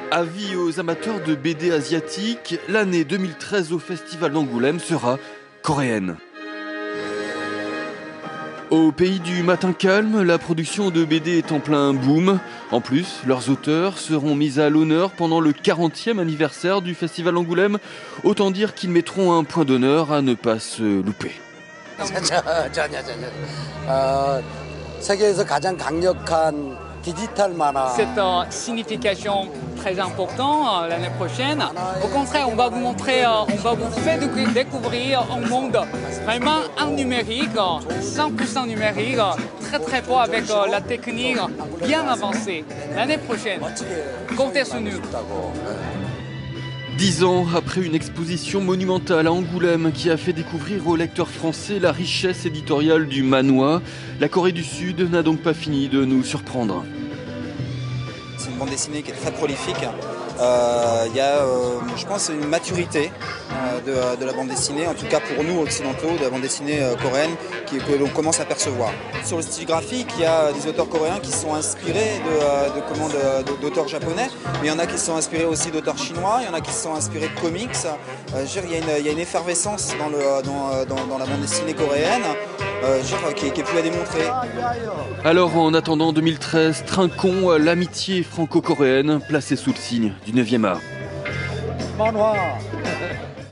Avis aux amateurs de BD asiatiques, l'année 2013 au Festival d'Angoulême sera coréenne. Au pays du matin calme, la production de BD est en plein boom. En plus, leurs auteurs seront mis à l'honneur pendant le 40e anniversaire du Festival d'Angoulême. Autant dire qu'ils mettront un point d'honneur à ne pas se louper. C'est une signification très importante l'année prochaine. Au contraire, on va vous montrer, on va vous faire découvrir un monde vraiment en numérique, 100% numérique, très fort avec la technique bien avancée. L'année prochaine, comptez sur nous. 10 ans après une exposition monumentale à Angoulême qui a fait découvrir aux lecteurs français la richesse éditoriale du manhwa, la Corée du Sud n'a donc pas fini de nous surprendre. C'est une bande dessinée qui est très prolifique. Il y a, je pense, une maturité de la bande dessinée, en tout cas pour nous occidentaux, de la bande dessinée coréenne, que l'on commence à percevoir. Sur le style graphique, il y a des auteurs coréens qui sont inspirés d'auteurs japonais, mais il y en a qui sont inspirés aussi d'auteurs chinois, il y en a qui sont inspirés de comics. Il y a une effervescence dans la bande dessinée coréenne qui est plus à démontrer. Alors en attendant 2013, trinquons l'amitié franco-coréenne placée sous le signe du 9e art. Manhwa.